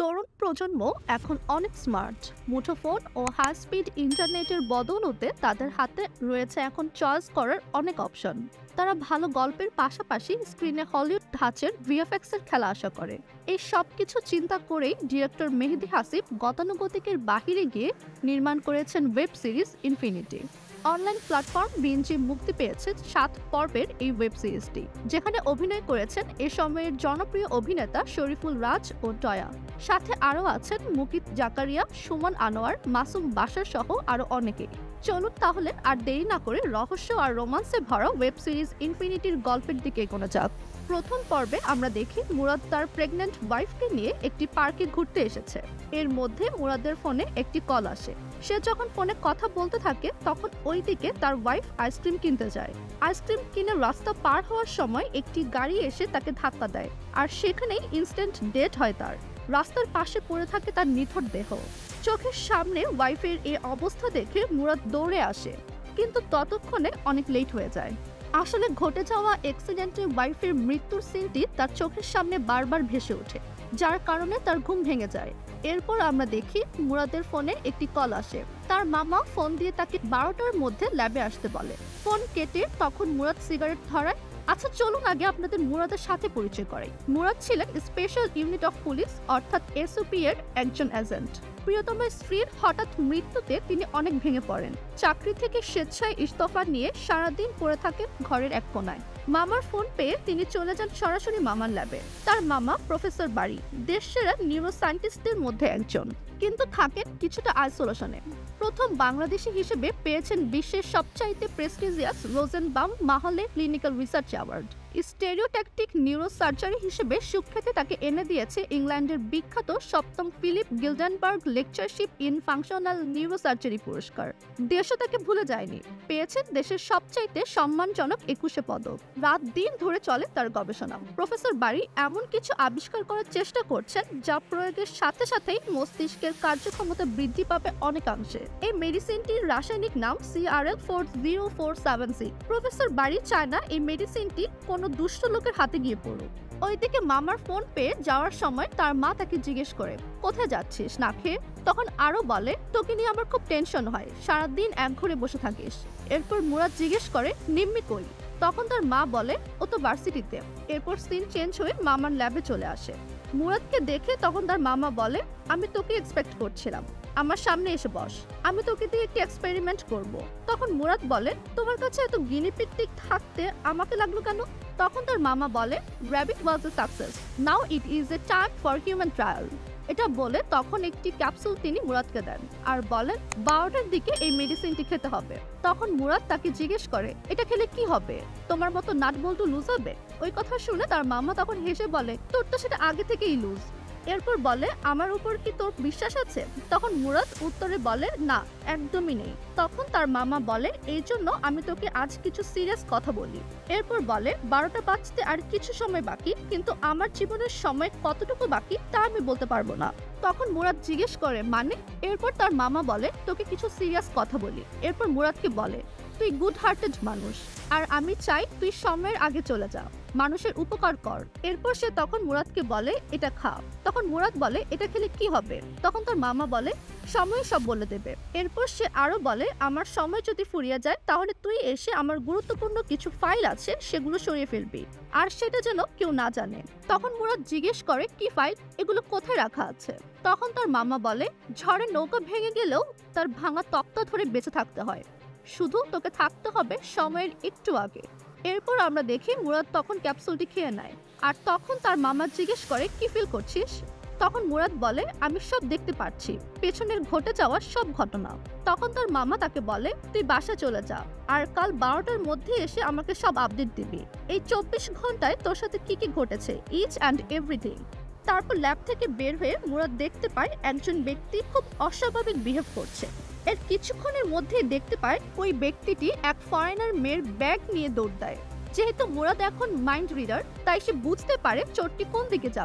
তরুণ প্রজন্ম এখন অনেক স্মার্ট। মুঠোফোন ও হাই স্পিড ইন্টারনেটের বদৌলতে তাদের হাতে রয়েছে এখন চয়েস করার অনেক অপশন। তারা ভালো গল্পের পাশাপাশি স্ক্রিনে হলিউড ধাঁচের ভিএফএক্স এর খেলা আশা করে। এই সব কিছু চিন্তা করেই ডিরেক্টর মেহেদী হাসিব গতানুগতিকের বাহিরে গিয়ে নির্মাণ করেছেন web series Infinity. Online platform Binge মুক্তি পেয়েছে 7 পর্বের এই ওয়েব সিরিজটি, যেখানে অভিনয় করেছেন এ সময়ের জনপ্রিয় অভিনেতা শরীফুল রাজ ও টয়া। সাথে আরও আছেন মুকিত জাকারিয়া, সুমন আনোয়ার, মাসুম বাশার সহ আরও অনেকেই। চলুন তাহলে আর দেরি না করে রহস্য আর রোমান্সে ভরা ওয়েব সিরিজ ইনফিনিটির গল্পের দিকে এগোনো যাক। প্রথম পর্বে আমরা দেখি মুরাদ তার প্রেগন্যান্ট ওয়াইফকে নিয়ে একটি পার্কে ঘুরতে এসেছে। এর মধ্যে মুরাদের ফোনে একটি কল আসে। সে যখন ফোনে কথা বলতে থাকে তখন ওইদিকে তার ওয়াইফ আইসক্রিম কিনতে যায়। আইসক্রিম কিনে রাস্তা পার হওয়ার সময় একটি গাড়ি এসে তাকে ধাক্কা দেয়, আর সেখানেই ইনস্ট্যান্ট ডেথ হয় তার। রাস্তার পাশে পড়ে থাকে তার নিথর দেহ। চোখের সামনে ওয়াইফের এই অবস্থা দেখে মুরাদ দৌড়ে আসে, কিন্তু ততক্ষণে অনেক লেট হয়ে যায়। আসলে ঘটে যাওয়া অ্যাক্সিডেন্টে ওয়াইফের মৃত্যুর সিনটি তার চোখের সামনে বারবার ভেসে ওঠে, যার কারণে তার ঘুম ভেঙে যায়। এরপর আমরা দেখি মুরাদের ফোনে একটি কল আসে। তার মামা ফোন দিয়ে তাকে 12টার মধ্যে ল্যাবে আসতে বলে। ফোন কেটে তখন মুরাদ সিগারেট ধরায়। আচ্ছা চলুন আগে আপনাদের মুরাদের সাথে পরিচয় করাই। মুরাদ ছিলেন স্পেশাল ইউনিট অফ পুলিশ অর্থাৎ এসওপি এর একজন এজেন্ট। প্রিয়তম স্ত্রীর হঠাৎ মৃত্যুতে তিনি অনেক ভেঙে পড়েন। চাকরি থেকে স্বেচ্ছায় ইস্তফা নিয়ে সারাদিন পড়ে থাকেন ঘরের এক কোনায়। মামার ফোন পেয়ে তিনি চলে যান সরাসরি মামার ল্যাবে। তার মামা প্রফেসর বারি, দেশসেরা নিউরোসায়েন্টিস্টদের মধ্যে একজন, কিন্তু থাকেন কিছুটা আইসোলেশনে। প্রথম বাংলাদেশি হিসেবে পেয়েছেন বিশ্বের সবচাইতে prestigious Rosenbaum Mahle clinical research award. Stereotactic neurosurgery হিসেবে সুখ্যাতি তাকে এনে দিয়েছে ইংল্যান্ডের বিখ্যাত 7ম Philip Gildenberg lectureship in functional neurosurgery পুরস্কার। দেশও তাকে ভুলে যায়নি, পেয়েছেন দেশের সবচাইতে সম্মানজনক 21 পদক। রাত দিন ধরে চলে তার গবেষণা। প্রফেসর বারি এমন কিছু আবিষ্কার করার চেষ্টা করছেন যা প্রয়োগের সাথে সাথেই মস্তিষ্কের কার্যক্ষমতা বৃদ্ধি পাবে অনেকাংশে। এই মেডিসিনটির রাসায়নিক নাম CRL4047C। প্রফেসর বারি চায় না এই মেডিসিনটি কোনো দুষ্ট লোকের হাতে গিয়ে পড়ুক। ওইদিকে মামার ফোন পেয়ে যাওয়ার সময় তার মা তাকে জিজ্ঞেস করে, কোথায় যাচ্ছিস না খেয়ে? তখন আরো বলে, তোকে নিয়ে আমার খুব টেনশন হয়, সারাদিন এক ঘরে বসে থাকিস। এরপর মুরাদ জিজ্ঞেস করে, নিম্মি কই? তখন তার মা বলে, ও তো ভার্সিটিতে। এরপর সিন চেঞ্জ হয়ে মামার ল্যাবে চলে আসে। মুরাদকে দেখে তখন তার মামা বলে, আমি তোকে এক্সপেক্ট করছিলাম, আমার সামনে এসে বস, আমি তোকে দিয়ে একটি এক্সপেরিমেন্ট করব। তখন মুরাদ বলে, তোমার কাছে এত গিনিপিক থাকতে আমাকে লাগলো কেন? তখন তার মামা বলে, rabbit was a success, now it is a time for human trial। এটা বলে তখন একটি ক্যাপসুল তিনি মুরাদকে দেন আর বলেন 12টার দিকে এই মেডিসিনটি খেতে হবে। তখন মুরাদ তাকে জিজ্ঞেস করে, এটা খেলে কি হবে? তোমার মতো নাট বল্টু লুজ হবে? ওই কথা শুনে তার মামা তখন হেসে বলে, তোর তো সেটা আগে থেকেই লুজ। এরপর বলে, আমার উপর কি তোর বিশ্বাস আছে? তখন মুরাদ উত্তরে বলে, না একদমই নেই। তখন তার মামা বলে, এই জন্য আমি তোকে আজ কিছু সিরিয়াস কথা বলি। এরপর বলে, 12টা বাজতে আর কিছু সময় বাকি, কিন্তু আমার জীবনের সময় কতটুকু বাকি তা আমি বলতে পারবো না। তখন মুরাদ জিজ্ঞেস করে, মানে? এরপর তার মামা বলে, তোকে কিছু সিরিয়াস কথা বলি। এরপর মুরাদকে বলে, তুই গুড হার্টেড মানুষ, আর আমি চাই তুই সময়ের আগে চলে যা, মানুষের উপকার কর। এরপর সে তখন মুরাদকে বলে, এটা খা। তখন মুরাদ বলে, এটা খেলে কি হবে? তখন তার মামা বলে, সময় সব বলে দেবে। এরপর সে আরো বলে, আমার সময় যদি ফুরিয়ে যায় তাহলে তুই এসে আমার গুরুত্বপূর্ণ কিছু ফাইল আছে সেগুলো সরিয়ে ফেলবি, আর সেটা যেন কেউ না জানে। তখন মুরাদ জিজ্ঞেস করে, কি ফাইল? এগুলো কোথায় রাখা আছে? তখন তার মামা বলে, ঝড়ে নৌকা ভেঙে গেলেও তার ভাঙা তক্তা ধরে বেঁচে থাকতে হয়, শুধু তোকে থাকতে হবে সময়ের একটু আগে। এরপর আমরা দেখি মুরাদ তখন ক্যাপসুলটি খেয়ে নেয়, আর তখন তার মামা জিজ্ঞেস করে, কি ফিল করছিস? তখন মুরাদ বলে, আমি সব দেখতে পাচ্ছি, পেছনের ঘটে যাওয়া সব ঘটনা। তখন তার মামা তাকে বলে, তুই বাসা চলে যা, আর কাল 12টার মধ্যে এসে আমাকে সব আপডেট দিবি। এই 24 ঘন্টায় তোর সাথে কি কি ঘটেছে, ইচ অ্যান্ড এভরিথিং। তারপর ল্যাব থেকে বের হয়ে মুরাদ দেখতে পায় একজন ব্যক্তি খুব অস্বাভাবিক বিহেভ করছে। এর কিছুক্ষণের মধ্যে দেখতে পায় ওই ব্যক্তিটি এক ফরেনার মেয়ের ব্যাগ নিয়ে দৌড় দেয়। যেহেতু মুরাদ এখন মাইন্ড রিডার, তাই সে বুঝতে পারে চোরটি কোন দিকে যাবে।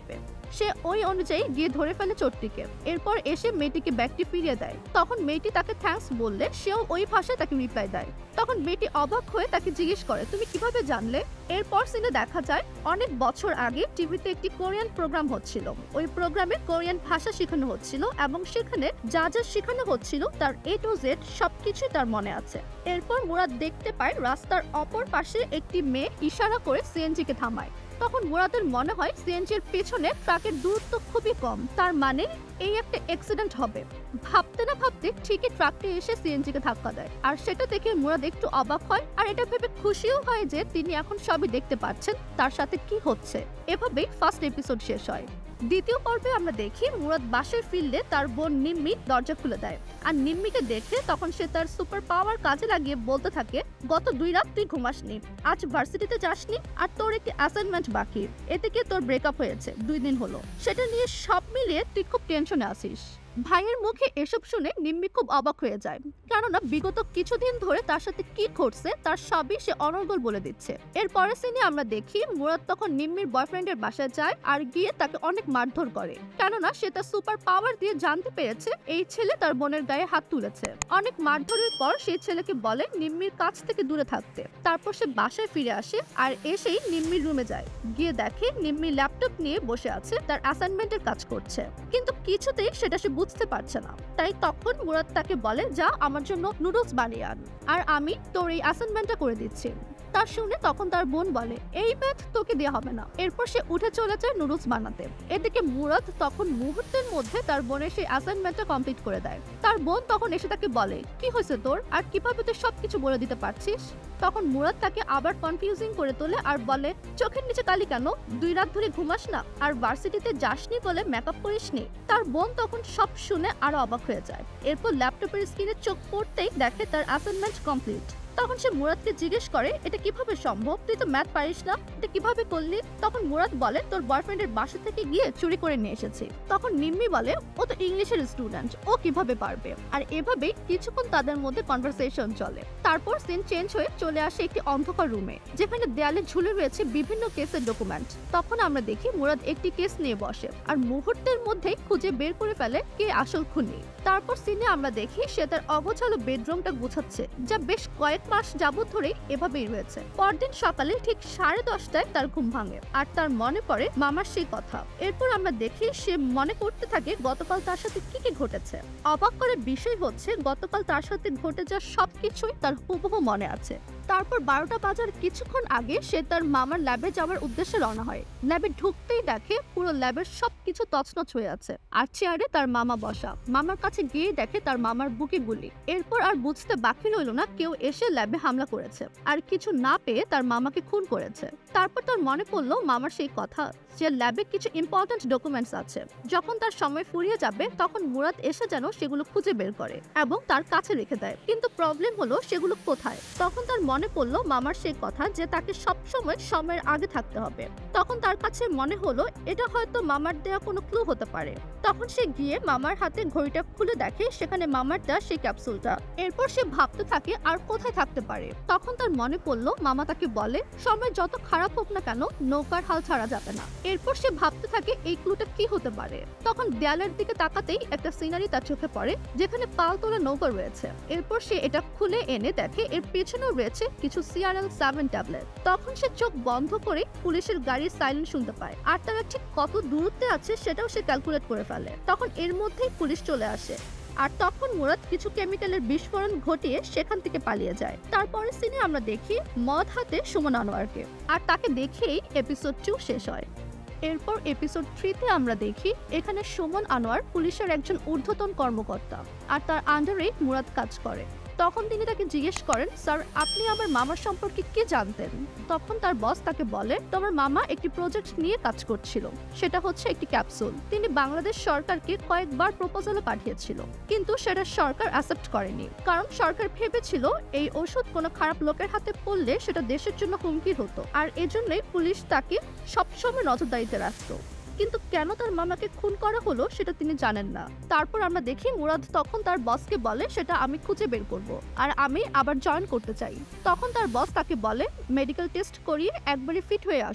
সে ওই অনুযায়ী গিয়ে ধরে ফেলে চোরটিকে। এরপর এসে মেয়েটিকে ব্যাগটি ফিরিয়ে দেয়। তখন মেয়েটি তাকে থ্যাঙ্কস বললে সেও ওই ভাষায় তাকে রিপ্লাই দেয়। তখন মেয়েটি অবাক হয়ে তাকে জিজ্ঞেস করে, তুমি কিভাবে জানলে? এরপর সিনে দেখা যায় অনেক বছর আগে টিভিতে একটি কোরিয়ান প্রোগ্রাম হচ্ছিল। ওই প্রোগ্রামে কোরিয়ান ভাষা শেখানো হচ্ছিল এবং সেখানে যা যা শেখানো হচ্ছিল তার A to Z সবকিছুই তার মনে আছে। এরপর মুরাদ দেখতে পায় রাস্তার অপর পাশে একটি মেয়ে ইশারা করে সিএনজিকে থামায়। তখন মুরাদের মনে হয় সিএনজির পেছনে ট্রাকের দূরত্ব খুবই কম, তার মানে এই একটা অ্যাক্সিডেন্ট হবে। ভাবতে না ভাবতে ঠিকই ট্রাকটি এসে সিএনজিকে ধাক্কা দেয়। আর সেটা দেখে মুরাদ একটু অবাক হয়, আর এটা ভেবে খুশিও হয় যে তিনি এখন সবই দেখতে পাচ্ছেন তার সাথে কি হচ্ছে। এভাবেই ফার্স্ট এপিসোড শেষ হয়। দ্বিতীয় পর্বে আমরা দেখি মুরাদ বাসায় ফিরলে তার বোন নিম্মি দরজা খুলে দেয়। আর নিম্মিকে দেখে তখন সে তার সুপার পাওয়ার কাজে লাগিয়ে বলতে থাকে, গত 2 রাত তুই ঘুমাসনি, আজ ভার্সিটিতে যাসনি, আর তোর একটি অ্যাসাইনমেন্ট বাকি, এতে কি তোর ব্রেকআপ হয়েছে 2 দিন হলো, সেটা নিয়ে সব মিলিয়ে তুই খুব টেনশনে আছিস। ভাইয়ের মুখে এসব শুনে নিম্মি খুব অবাক হয়ে যায়, কেননা বিগত কিছুদিন ধরে তার সাথে কি ঘটছে তার সবই সে অনর্গল বলে দিচ্ছে। এর পরের সিনে আমরা দেখি মুরাদ তখন নিম্মির বয়ফ্রেন্ডের বাসায় যায় আর গিয়ে তাকে অনেক মারধর করে, কেননা সে তার সুপার পাওয়ার দিয়ে জানতে পেরেছে এই ছেলে তার বোনের গায়ে হাত তুলেছে। অনেক মারধরের পর সেই ছেলেকে বলে নিম্মির কাছ থেকে দূরে থাকতে। তারপর সে বাসায় ফিরে আসে আর এসেই নিম্মির রুমে যায়, গিয়ে দেখে নিম্মি ল্যাপটপ নিয়ে বসে আছে, তার অ্যাসাইনমেন্টের কাজ করছে, কিন্তু কিছুতেই সেটা সে বুঝতে পারছে না। তাই তখন মুরাদ তাকে বলে, যা আমার জন্য নুডলস বানিয়ে আন, আর আমি তোর এই অ্যাসাইনমেন্টটা করে দিচ্ছি। তা শুনে তখন তার বোন বলে, এই ম্যাথ তোকে দেওয়া হবে না। এরপর সে উঠে চলে যায় নুডলস বানাতে। এদিকে মুরাদ তখন মুহূর্তের মধ্যে তার বোনের সেই অ্যাসাইনমেন্টটা কমপ্লিট করে দেয়। তার বোন তখন এসে তাকে বলে, কি হয়েছে তোর, আর কিভাবে তুই সবকিছু বলে দিতে পারছিস? তখন মুরাদ তাকে আবার কনফিউজিং করে তোলে আর বলে, চোখের নিচে কালি কেন, 2 রাত ধরে ঘুমাস না, আর ভার্সিটিতে যাসনি বলে মেকআপ করিসনি। তার বোন তখন সব শুনে আরো অবাক হয়ে যায়। এরপর ল্যাপটপের স্ক্রিনে চোখ পড়তেই দেখে তার অ্যাসাইনমেন্ট কমপ্লিট। তখন সে মুরাদকে জিজ্ঞেস করে, এটা কিভাবে সম্ভব, তুই তো ম্যাথ পারিস না, এটা কিভাবে করলি? তখন মুরাদ বলে, তোর বয়ফ্রেন্ডের বাসা থেকে গিয়ে চুরি করে নিয়ে এসেছি। তখন নিম্মি বলে, ও তো ইংলিশের স্টুডেন্ট, ও কিভাবে পারবে? আর এভাবেই কিছুক্ষণ তাদের মধ্যে কনভারসেশন চলে। তারপর সিন চেঞ্জ হয়ে চলে আসে একটি অন্ধকার রুমে, যেখানে দেয়ালে ঝুলে রয়েছে বিভিন্ন কেসের ডকুমেন্ট। তখন আমরা দেখি মুরাদ একটি কেস নিয়ে বসে আর মুহূর্তের মধ্যেই খুঁজে বের করে ফেলে কে আসল খুনি। তারপর সিনে আমরা দেখি সে তার অগোছালো বেডরুমটা গুছাচ্ছে, যা বেশ কয়েক মাস যাবত ধরেই এভাবেই রয়েছে। পরদিন সকালে ঠিক 10:30টায় তার ঘুম ভাঙে আর তার মনে পড়ে মামার সেই কথা। এরপর আমরা দেখি সে মনে করতে থাকে গতকাল তার সাথে কি কি ঘটেছে। অবাক করার বিষয় হচ্ছে গতকাল তার সাথে ঘটে যাওয়া সবকিছুই তার হুবহু মনে আছে। তারপর 12টা বাজার কিছুক্ষণ আগে সে তার মামার ল্যাবে যাওয়ার উদ্দেশ্যে রওনা হয়। ল্যাবে ঢুকতেই দেখে পুরো ল্যাবের সবকিছু তছনছ হয়ে আছে আর চেয়ারে তার মামা বসা। মামার কাছে গিয়ে দেখে তার মামার বুকে গুলি। এরপর আর বুঝতে বাকি রইল না কেউ এসে ল্যাবে হামলা করেছে আর কিছু না পেয়ে তার মামাকে খুন করেছে। তারপর তার মনে পড়লো মামার সেই কথা যে ল্যাবে কিছু ইম্পর্টেন্ট ডকুমেন্টস আছে, যখন তার সময় ফুরিয়ে যাবে তখন মুরাদ এসে যেন সেগুলো খুঁজে বের করে এবং তার কাছে রেখে দেয়। কিন্তু প্রবলেম হলো সেগুলো কোথায়। তখন তার মনে পড়লো মামার সেই কথা যে তাকে সবসময় সময়ের আগে থাকতে হবে। তখন তার কাছে মনে হলো এটা হয়তো মামার দেয়া কোনো ক্লু হতে পারে। তখন সে গিয়ে মামার হাতে ঘড়িটা খুলে দেখে সেখানে মামার দেয়া সেই ক্যাপসুলটা। এরপর সে ভাবতে থাকে আর কোথায় থাকতে পারে। তখন তার মনে পড়লো মামা তাকে বলে সময় যত খারাপ হোক না কেন নৌকার হাল ছাড়া যাবে না। এরপর সে ভাবতে থাকে এই ক্লুটা কি হতে পারে। তখন দেয়ালের দিকে তাকাতেই একটা সিনারি তার চোখে পড়ে যেখানে পাল তোলা নৌকা রয়েছে। এরপর সে এটা খুলে এনে দেখে এর পেছনেও রয়েছে কিছু CRL-7 ট্যাবলেট। তখন সে চোখ বন্ধ করে পুলিশের গাড়ির সাইরেন শুনতে পায় আর তারা ঠিক কত দূরত্বে আছে সেটাও সে ক্যালকুলেট করে ফেলে। তখন এর মধ্যেই পুলিশ চলে আসে আর তখন মুরাদ কিছু কেমিক্যালের বিস্ফোরণ ঘটিয়ে সেখান থেকে পালিয়ে যায়। তারপরে সিনে আমরা দেখি মদ হাতে সুমন আনোয়ারকে, আর তাকে দেখেই এপিসোড 2 শেষ হয়। এরপর এপিসোড 3-তে আমরা দেখি এখানে সুমন আনোয়ার পুলিশের একজন ঊর্ধ্বতন কর্মকর্তা আর তার আন্ডারে মুরাদ কাজ করে। তখন তিনি তাকে জিজ্ঞেস করেন, স্যার আপনি আমার মামার সম্পর্কে কি জানতেন? তখন তার বস তাকে বলে, তোমার মামা একটি প্রজেক্ট নিয়ে কাজ করছিল, সেটা হচ্ছে একটি ক্যাপসুল। তিনি বাংলাদেশ সরকারকে কয়েকবার প্রপোজালও পাঠিয়েছিল, কিন্তু সেটা সরকার অ্যাকসেপ্ট করেনি, কারণ সরকার ভেবেছিল এই ওষুধ কোনো খারাপ লোকের হাতে পড়লে সেটা দেশের জন্য হুমকি হতো, আর এজন্যই পুলিশ তাকে সবসময় নজরদারিতে রাখতো। কিন্তু কেন তার মামাকে খুন করা হলো সেটা তিনি জানেন না। তারপর আমরা দেখি মুরাদ তখন তার বসকে বলে সেটা আমি খুঁজে বের করব আর আমি আবার জয়েন করতে চাই। তখন তার বস তাকে বলে মেডিকেল টেস্ট করিয়ে একবারে ফিট হয়ে আসো।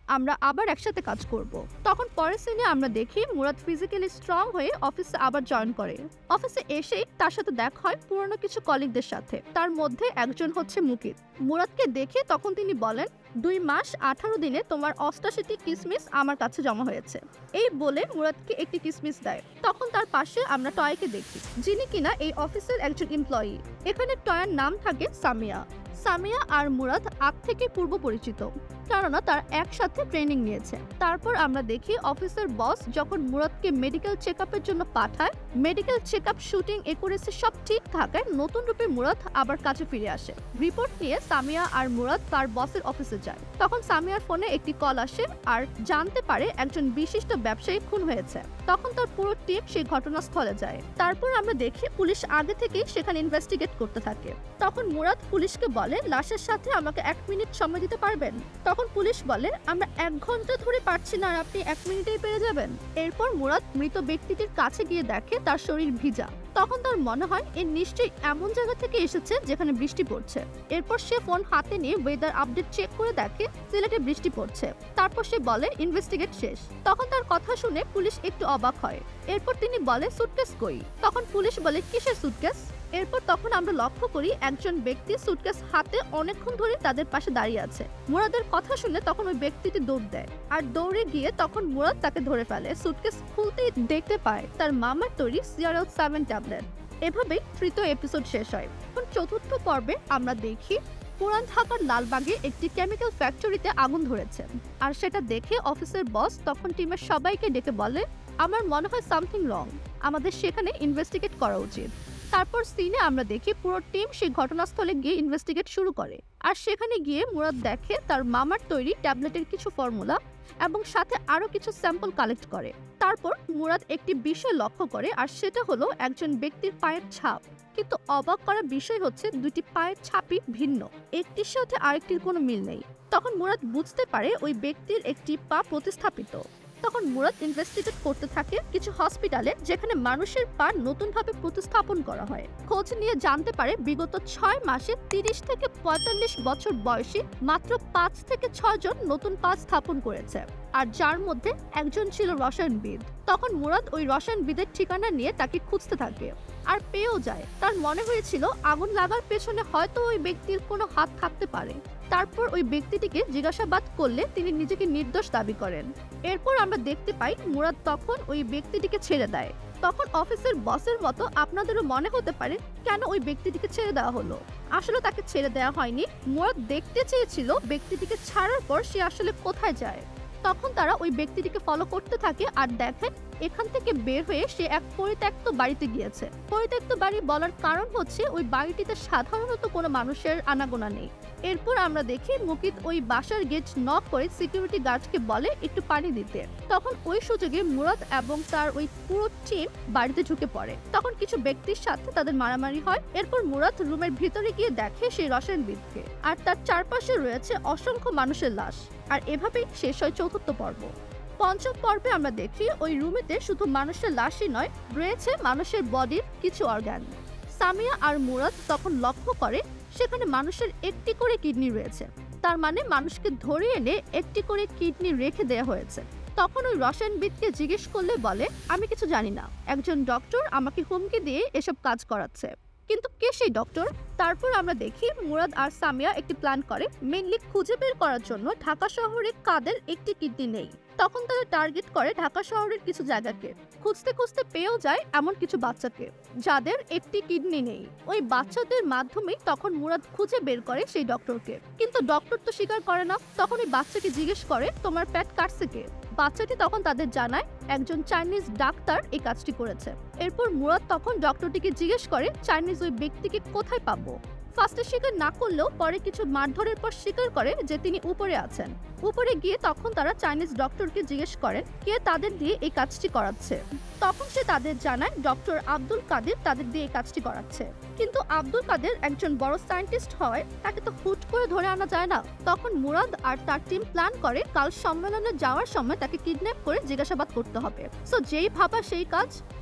আমরা আবার একসাথে কাজ করব। তখন পরের সিনে আমরা দেখি মুরাদ ফিজিক্যালি স্ট্রং হয়ে অফিসে আবার জয়েন করে। অফিসে এসেই তার সাথে দেখা হয় পুরনো কিছু কলিগদের সাথে, তার মধ্যে একজন হচ্ছে মুকিত। মুরাদকে দেখে তখন তিনি বলেন, 2 মাস 18 দিনে তোমার 88টি কিসমিস আমার কাছে জমা হয়েছে। এই বলে মুরাদকে একটি কিসমিস দেয়। তখন তার পাশে আমরা টয়কে দেখি, যিনি কিনা এই অফিসের একজন এমপ্লয়ি। এখানে টয়ার নাম থাকে সামিয়া। সামিয়া আর মুরাদ আগ থেকে পূর্ব পরিচিত, কেননা তার একসাথে ট্রেনিং নিয়েছে। তারপর আমরা দেখি অফিসের বস যখন মুরাদকে মেডিকেল চেকআপের জন্য পাঠায়, মেডিকেল চেকআপ, শুটিং, একুরেসি সব ঠিক থাকায় নতুন রূপে মুরাদ আবার কাছে ফিরে আসে। রিপোর্ট নিয়ে সামিয়া আর মুরাদ তার বসের অফিসে যায়। তখন সামিয়ার ফোনে একটি কল আসে আর জানতে পারে একজন বিশিষ্ট ব্যবসায়ী খুন হয়েছে। তখন তার পুরো টিম সেই ঘটনাস্থলে যায়। তারপর আমরা দেখি পুলিশ আগে থেকেই সেখানে ইনভেস্টিগেট করতে থাকে। তখন মুরাদ পুলিশকে বলে, লাশের সাথে আমাকে 1 মিনিট সময় দিতে পারবেন? তখন পুলিশ বলে, আমরা 1 ঘন্টা ধরে পারছি না, আর আপনি 1 মিনিটেই পেরে যাবেন। এরপর মুরাদ মৃত ব্যক্তিটির কাছে গিয়ে দেখে তার শরীর ভিজা। তখন তার মনে হয় এ নিশ্চয়ই এমন জায়গা থেকে এসেছে যেখানে বৃষ্টি পড়ছে। এরপর সে ফোন হাতে নিয়ে ওয়েদার আপডেট চেক করে দেখে সিলেটে বৃষ্টি পড়ছে। তারপর সে বলে ইনভেস্টিগেট শেষ। তখন তার কথা শুনে পুলিশ একটু অবাক হয়। এরপর তিনি বলে, সুটকেস কই? তখন পুলিশ বলে, কিসের সুটকেস? এরপর তখন আমরা লক্ষ্য করি একজন ব্যক্তি সুটকেস হাতে অনেকক্ষণ ধরে তাদের পাশে দাঁড়িয়ে আছে। মুরাদের কথা শুনে তখন ওই ব্যক্তিটি দৌড় দেয়, আর দৌড়ে গিয়ে তখন মুরাদ তাকে ধরে ফেলে। সুটকেস খুলতেই দেখতে পায় তার মামার তৈরি CRL7 ট্যাবলেট। এভাবেই 3য় এপিসোড শেষ হয়। এখন 4র্থ পর্বে আমরা দেখি পুরান ঢাকার লালবাগে একটি কেমিক্যাল ফ্যাক্টরিতে আগুন ধরেছে, আর সেটা দেখে অফিসের বস তখন টিমের সবাইকে ডেকে বলে, আমার মনে হয় সামথিং রং, আমাদের সেখানে ইনভেস্টিগেট করা উচিত। তারপর সিনে আমরা দেখি পুরো টিম সেই ঘটনাস্থলে গিয়ে ইনভেস্টিগেট শুরু করে। আর সেখানে গিয়ে মুরাদ দেখে তার মামার তৈরি ট্যাবলেটের কিছু ফর্মুলা এবং সাথে আরো কিছু স্যাম্পল কালেক্ট করে। তারপর মুরাদ একটি বিষয় লক্ষ্য করে, আর সেটা হলো একজন ব্যক্তির পায়ের ছাপ। কিন্তু অবাক করার বিষয় হচ্ছে 2টি পায়ের ছাপই ভিন্ন, একটির সাথে আরেকটির কোনো মিল নেই। তখন মুরাদ বুঝতে পারে ওই ব্যক্তির একটি পা প্রতিস্থাপিত। তখন মুরাদ ইনভেস্টিগেট করতে থাকে কিছু হসপিটালে যেখানে মানুষের পা নতুনভাবে প্রতিস্থাপন করা হয়। খোঁজ নিয়ে জানতে পারে বিগত 6 মাসে 30 থেকে 45 বছর বয়সী মাত্র 5 থেকে 6 জন নতুন পা স্থাপন করেছে, আর যার মধ্যে একজন ছিল রসায়নবিদ। তখন মুরাদ ওই রসায়নবিদের ঠিকানা নিয়ে তাকে খুঁজতে থাকে, আর পেয়েও যায়। তার মনে হয়েছিল আগুন লাগার পেছনে হয়তো ওই ব্যক্তির কোনো হাত থাকতে পারে। তারপর ওই ব্যক্তিটিকে জিজ্ঞাসাবাদ করলে তিনি নিজেকে নির্দোষ দাবি করেন। এরপর আমরা দেখতে পাই মুরাদ তখন ওই ব্যক্তিটিকে ছেড়ে দেয়। তখন অফিসের বসের মতো আপনাদেরও মনে হতে পারে কেন ওই ব্যক্তিটিকে ছেড়ে দেওয়া হলো। আসলে তাকে ছেড়ে দেওয়া হয়নি, মুরাদ দেখতে চেয়েছিল ব্যক্তিটিকে ছাড়ার পর সে আসলে কোথায় যায়। তখন তারা ওই ব্যক্তিটিকে ফলো করতে থাকে আর দেখেন এখান থেকে বের হয়ে সে এক পরিত্যক্ত বাড়িতে গিয়েছে। পরিত্যক্ত বাড়ি বলার কারণ হচ্ছে ওই বাড়িটিতে সাধারণত কোনো মানুষের আনাগোনা নেই। এরপর আমরা দেখি মুকিত ওই বাসার গেট নক করে সিকিউরিটি গার্ডকে বলে একটু পানি দিতে। তখন ওই সুযোগে মুরাদ এবং তার ওই পুরো টিম বাড়িতে ঢুকে পড়ে। তখন কিছু ব্যক্তির সাথে তাদের মারামারি হয়। এরপর মুরাদ রুমের ভিতরে গিয়ে দেখে সেই রসায়নবিদকে, আর তার চারপাশে রয়েছে অসংখ্য মানুষের লাশ। আর এভাবেই শেষ হয় 4র্থ পর্ব। 5ম পর্বে আমরা দেখি ওই রুমেতে শুধু মানুষের লাশই নয়, রয়েছে মানুষের বডির কিছু অর্গান। সামিয়া আর মুরাদ তখন লক্ষ্য করে সেখানে মানুষের একটি করে কিডনি রয়েছে, তার মানে মানুষকে ধরে এনে একটি করে কিডনি রেখে দেওয়া হয়েছে। তখন ওই রসায়নবিদকে জিজ্ঞেস করলে বলে, আমি কিছু জানি না, একজন ডক্টর আমাকে হুমকি দিয়ে এসব কাজ করাচ্ছে। কিন্তু কে সেই ডক্টর? তারপর আমরা দেখি মুরাদ আর সামিয়া একটি প্ল্যান করে মেইনলি খুঁজে বের করার জন্য ঢাকা শহরে কাদের একটি কিডনি নেই। তখন তারা টার্গেট করে ঢাকা শহরের কিছু জায়গাকে। খুঁজতে খুঁজতে পেয়েও যায় এমন কিছু বাচ্চাকে যাদের একটি কিডনি নেই। ওই বাচ্চাদের মাধ্যমেই তখন মুরাদ খুঁজে বের করে সেই ডক্টরকে, কিন্তু ডক্টর তো স্বীকার করে না। তখন ওই বাচ্চাকে জিজ্ঞেস করে, তোমার পেট কাটছে কে? বাচ্চাটি তখন তাদের জানায় একজন চাইনিজ ডাক্তার এই কাজটি করেছে। এরপর মুরাদ তখন ডক্টরটিকে জিজ্ঞেস করে চাইনিজ ওই ব্যক্তিকে কোথায় পাবো। ফার্স্টে স্বীকার না করলেও পরে কিছু মারধরের পর স্বীকার করে যে তিনি উপরে আছেন। উপরে গিয়ে তখন তারা চাইনিজ ডক্টরকে জিজ্ঞেস করেন কে তাদের দিয়ে এই কাজটি করাচ্ছে। তখন সে তাদের জানায় ডক্টর আব্দুল কাদের তাদের দিয়ে এই কাজটি করাচ্ছে। কিন্তু আব্দুল কাদের একজন বড় সায়েন্টিস্ট হয়, তাকে তো হুট করে ধরে আনা যায় না। তখন মুরাদ আর তার টিম প্ল্যান করে কাল সম্মেলনে যাওয়ার সময় তাকে কিডন্যাপ করে জিজ্ঞাসাবাদ করতে হবে। সো যেই ভাবা সেই কাজ,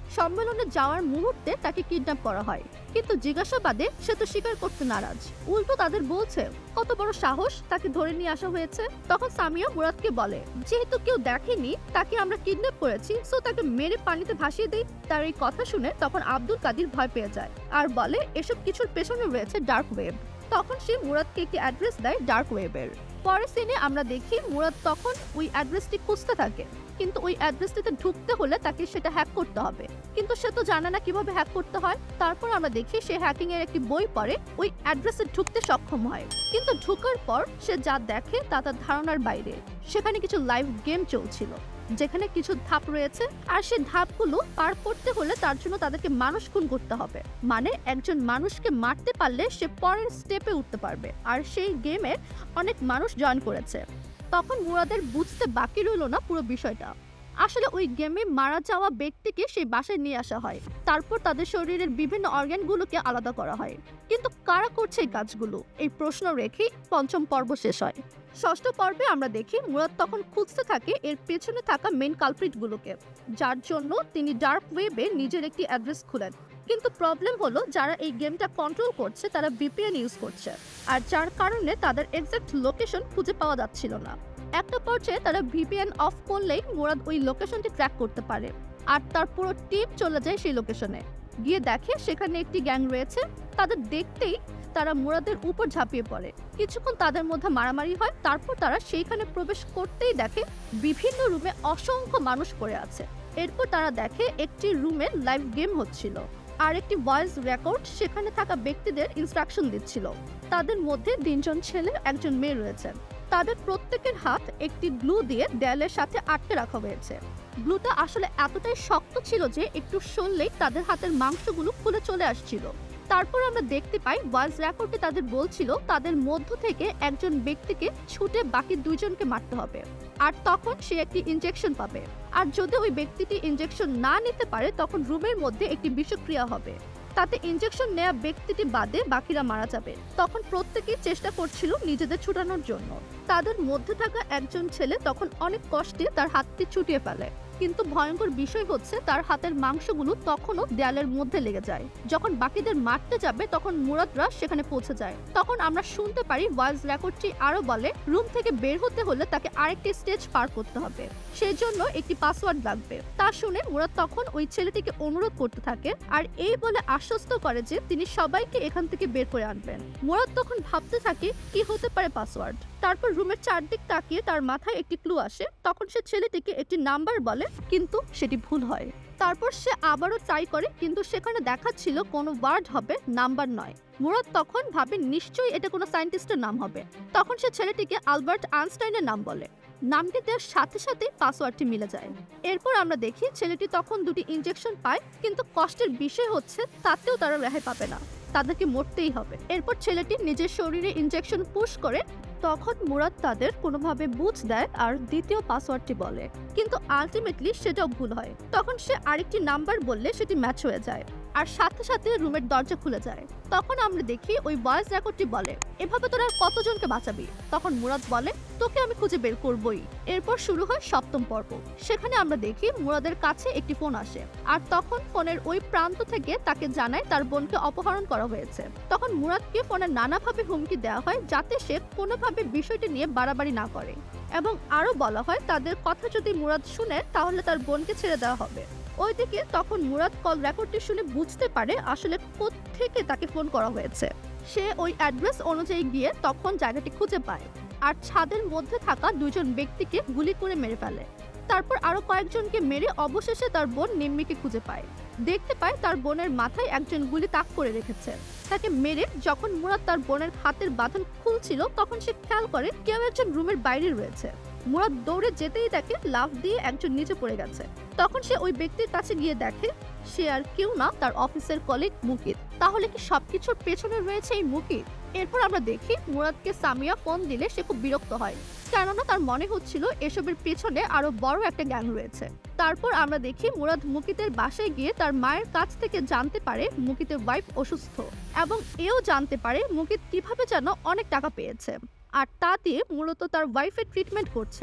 সম্মেলনে যাওয়ার মুহূর্তে তাকে কিডন্যাপ করা হয়, কিন্তু জিজ্ঞাসাবাদে সে তো স্বীকার করতে নারাজ। উল্টো তাদের বলছে কত বড় সাহস তাকে ধরে নিয়ে আসা হয়েছে। তখন সামিয়া মুরাদকে বলে, যেহেতু কেউ দেখেনি তাকে আমরা কিডন্যাপ করেছি, সো তাকে মেরে পানিতে ভাসিয়ে দেই। তার এই কথা শুনে তখন আব্দুল কাদির ভয় পেয়ে যায় আর বলে এসব কিছুর পেছনে রয়েছে ডার্ক ওয়েব। তখন সে মুরাদকে একটি অ্যাড্রেস দেয় ডার্ক ওয়েবের। পরের সিনে আমরা দেখি মুরাদ তখন ওই অ্যাড্রেসটি খুঁজতে থাকে, কিন্তু ওই অ্যাড্রেসটিতে ঢুকতে হলে তাকে সেটা হ্যাক করতে হবে, কিন্তু সে তো জানে না কিভাবে হ্যাক করতে হয়। তারপর আমরা দেখি সে হ্যাকিং এর একটি বই পড়ে ওই অ্যাড্রেসে ঢুকতে সক্ষম হয়, কিন্তু ঢোকার পর সে যা দেখে তা তার ধারণার বাইরে। সেখানে কিছু লাইভ গেম চলছিল যেখানে কিছু ধাপ রয়েছে, আর সেই ধাপগুলো পার করতে হলে তার জন্য তাদেরকে মানুষ খুন করতে হবে। মানে একজন মানুষকে মারতে পারলে সে পরের স্টেপে উঠতে পারবে, আর সেই গেমে অনেক মানুষ জয়েন করেছে। তখন মুরাদের বুঝতে বাকি রইল না পুরো বিষয়টা। আসলে ওই গেমে মারা যাওয়া ব্যক্তিকে সেই বাসায় নিয়ে আসা হয়, তারপর তাদের শরীরের বিভিন্ন অর্গানগুলোকে আলাদা করা হয়। কিন্তু কারা করছে এই কাজগুলো, এই প্রশ্ন রেখেই পঞ্চম পর্ব শেষ হয়। ষষ্ঠ পর্বে আমরা দেখি মুরাদ তখন খুঁজতে থাকে এর পেছনে থাকা মেইন কালপ্রিটগুলোকে, যার জন্য তিনি ডার্ক ওয়েবে নিজের একটি অ্যাড্রেস খুলেন। কিন্তু প্রবলেম হলো যারা এই গেমটা কন্ট্রোল করছে তারা ভিপিএন ইউজ করছে, আর যার কারণে তাদের এক্সাক্ট লোকেশন খুঁজে পাওয়া যাচ্ছিল না। একটা পর্যায়ে তারা ভিপিএন অফ করলেই মুরাদ ওই লোকেশনটি ট্র্যাক করতে পারে, আর তার পুরো টিম চলে যায় সেই লোকেশনে। গিয়ে দেখে সেখানে একটি গ্যাং রয়েছে। তাদের দেখতেই তারা মুরাদের উপর ঝাঁপিয়ে পড়ে। কিছুক্ষণ তাদের মধ্যে মারামারি হয়, তারপর তারা সেইখানে প্রবেশ করতেই দেখে বিভিন্ন রুমে অসংখ্য মানুষ পড়ে আছে। এরপর তারা দেখে একটি রুমে লাইভ গেম হচ্ছিল, আর একটি ভয়েস রেকর্ড সেখানে থাকা ব্যক্তিদের ইনস্ট্রাকশন দিচ্ছিল। তাদের মধ্যে 3 জন ছেলে, 1 জন মেয়ে রয়েছেন। তাদের প্রত্যেকের হাত একটি গ্লু দিয়ে দেয়ালের সাথে আটকে রাখা হয়েছে। গ্লুটা আসলে এতটাই শক্ত ছিল যে একটু সরলেই তাদের হাতের মাংসগুলো খুলে চলে আসছিল। তারপর আমরা দেখতে পাই ভয়েস রেকর্ডে তাদের বলছিল তাদের মধ্য থেকে একজন ব্যক্তিকে ছুটে বাকি 2 জনকে মারতে হবে, আর তখন সে একটি ইনজেকশন পাবে। আর যদি ওই ব্যক্তিটি ইনজেকশন না নিতে পারে তখন রুমের মধ্যে একটি বিষক্রিয়া হবে, তাতে ইনজেকশন নেওয়া ব্যক্তিটি বাদে বাকিরা মারা যাবে। তখন প্রত্যেকেই চেষ্টা করছিল নিজেদের ছুটানোর জন্য। তাদের মধ্যে থাকা একজন ছেলে তখন অনেক কষ্টে তার হাতটি ছুটিয়ে ফেলে, কিন্তু ভয়ঙ্কর বিষয় হচ্ছে তার হাতের মাংসগুলো তখনও দেয়ালের মধ্যে লেগে যায়। যখন বাকিদের মারতে যাবে তখন মুরাদরা সেখানে পৌঁছে যায়। তখন আমরা শুনতে পারি ভয়েস রেকর্ডটি আরো বলে রুম থেকে বের হতে হলে তাকে আরেকটি স্টেজ পার করতে হবে, সেই জন্য একটি পাসওয়ার্ড লাগবে। তা শুনে মুরাদ তখন ওই ছেলেটিকে অনুরোধ করতে থাকে, আর এই বলে আশ্বস্ত করে যে তিনি সবাইকে এখান থেকে বের করে আনবেন। মুরাদ তখন ভাবতে থাকে কি হতে পারে পাসওয়ার্ড। তারপর রুমের চারদিক তাকিয়ে তার মাথায় একটি ক্লু আসে। তখন সে ছেলেটিকে একটি নাম্বার বলে, কিন্তু সেটি ভুল হয়। তারপর সে আবারও ট্রাই করে, কিন্তু সেখানে দেখাচ্ছিল কোনো ওয়ার্ড হবে, নাম্বার নয়। মুরাদ তখন ভাবে নিশ্চয়ই এটা কোনো সায়েন্টিস্টের নাম হবে। তখন সে ছেলেটিকে আলবার্ট আইনস্টাইনের নাম বলে। নামটি দেওয়ার সাথে সাথে পাসওয়ার্ডটি মিলে যায়। এরপর আমরা দেখি ছেলেটি তখন 2টি ইনজেকশন পায়, কিন্তু কষ্টের বিষয় হচ্ছে তাতেও তারা রেহাই পাবে না, তাদেরকে মরতেই হবে। এরপর ছেলেটি নিজের শরীরে ইনজেকশন পুশ করে। তখন মুরাদ তাদের কোনোভাবে বুঝ দেয় আর দ্বিতীয় পাসওয়ার্ডটি বলে, কিন্তু আলটিমেটলি সেটাও ভুল হয়। তখন সে আরেকটি নাম্বার বললে সেটি ম্যাচ হয়ে যায়, আর সাথে সাথে রুমের দরজা খুলে যায়। তখন আমরা দেখি ওই ভয়েস রেকর্ডটি বলে, এভাবে তোরা কতজনকে বাঁচাবি? তখন মুরাদ বলে, তোকে আমি খুঁজে বের করবই। এরপর শুরু হয় 7ম পর্ব। সেখানে আমরা দেখি মুরাদের কাছে একটি ফোন আসে, আর তখন ফোনের ওই প্রান্ত থেকে তাকে জানায় তার বোনকে অপহরণ করা হয়েছে। তখন মুরাদকে ফোনে নানাভাবে হুমকি দেওয়া হয় যাতে সে কোনোভাবে বিষয়টি নিয়ে বাড়াবাড়ি না করে, এবং আরো বলা হয় তাদের কথা যদি মুরাদ শুনে তাহলে তার বোনকে ছেড়ে দেওয়া হবে। ওইদিকে তখন মুরাদ কল রেকর্ডটি শুনে বুঝতে পারে আসলে কোত্থেকে তাকে ফোন করা হয়েছে। সে ওই অ্যাড্রেস অনুযায়ী গিয়ে তখন জায়গাটি খুঁজে পায়, আর ছাদের মধ্যে থাকা 2 জন ব্যক্তিকে গুলি করে মেরে ফেলে। তারপর আরো কয়েকজনকে মেরে অবশেষে তার বোন নিম্মিকে খুঁজে পায়। দেখতে পায় তার বোনের মাথায় একজন গুলি তাক করে রেখেছে। তাকে মেরে যখন মুরাদ তার বোনের হাতের বাঁধন খুলছিল তখন সে খেয়াল করে কেউ একজন রুমের বাইরে রয়েছে। মুরাদ দৌড়ে যেতেই তাকে লাফ দিয়ে একজন নিচে পড়ে গেছে। তখন সে ওই ব্যক্তির কাছে গিয়ে দেখে সে আর কেউ না, তার অফিসের কলিগ মুকিত। তাহলে কি সবকিছুর পেছনে রয়েছে এই মুকিত? এরপর আমরা দেখি মুরাদকে সামিয়া ফোন দিলে সে খুব বিরক্ত হয়, কেননা তার মনে হচ্ছিল এসবের পেছনে আরো বড় একটা গ্যাং রয়েছে। তারপর আমরা দেখি মুরাদ মুকিতের বাসায় গিয়ে তার মায়ের কাছ থেকে জানতে পারে মুকিতের ওয়াইফ অসুস্থ, এবং এও জানতে পারে মুকিত কিভাবে যেন অনেক টাকা পেয়েছে, আর তা দিয়ে মূলত তার ওয়াইফের ট্রিটমেন্ট করছে।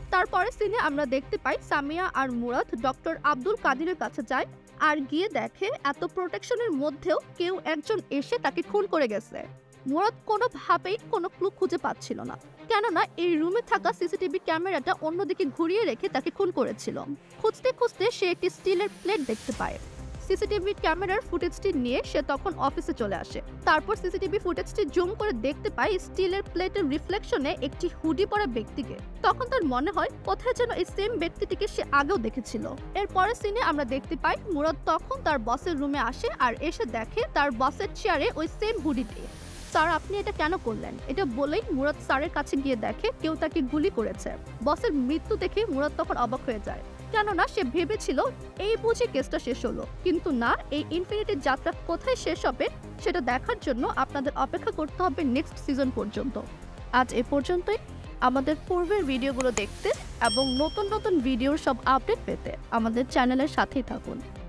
তারপরে সিনে আমরা দেখতে পাই সামিয়া আর মুরাদ ডক্টর আব্দুল কাদিরের কাছে যায় আর গিয়ে দেখে এত প্রোটেকশনের মধ্যেও কেউ একজন এসে তাকে খুন করে গেছে। মুরাদ কোনোভাবেই কোনো ক্লু খুঁজে পাচ্ছিল না, কেননা এই রুমে থাকা সিসিটিভি ক্যামেরাটা অন্যদিকে ঘুরিয়ে রেখে তাকে খুন করেছিল। খুঁজতে খুঁজতে সে একটি স্টিলের প্লেট দেখতে পায়। সিসিটিভি ক্যামেরার ফুটেজটি নিয়ে সে তখন অফিসে চলে আসে। তারপর সিসিটিভি ফুটেজটি জুম করে দেখতে পায় স্টিলের প্লেটের রিফ্লেকশনে একটি হুডি পরা ব্যক্তিকে। তখন তার মনে হয় কোথায় যেন এই সেম ব্যক্তিটিকে সে আগেও দেখেছিল। এর পরের সিনে আমরা দেখতে পাই মুরাদ তখন তার বসের রুমে আসে আর এসে দেখে তার বসের চেয়ারে ওই সেম হুডিটি। স্যার, আপনি এটা কেন করলেন? এটা বলেই মুরাদ স্যারের কাছে গিয়ে দেখে কেউ তাকে গুলি করেছে। বসের মৃত্যু দেখে মুরাদ তখন অবাক হয়ে যায়, কেননা সে ভেবেছিল এই বুঝি কেসটা শেষ হলো। কিন্তু না, এই ইনফিনিটির যাত্রা কোথায় শেষ হবে সেটা দেখার জন্য আপনাদের অপেক্ষা করতে হবে নেক্সট সিজন পর্যন্ত। আজ এ পর্যন্তই। আমাদের পূর্বের ভিডিওগুলো দেখতে এবং নতুন নতুন ভিডিওর সব আপডেট পেতে আমাদের চ্যানেলের সাথেই থাকুন।